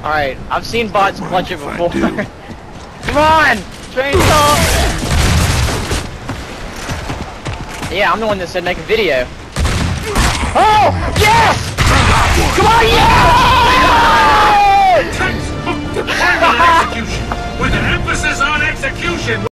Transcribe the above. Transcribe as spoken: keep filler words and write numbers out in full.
Alright, I've seen bots clutch it before. Come on! Chainsaw! Yeah, I'm the one that said make a video. Oh! Yeah!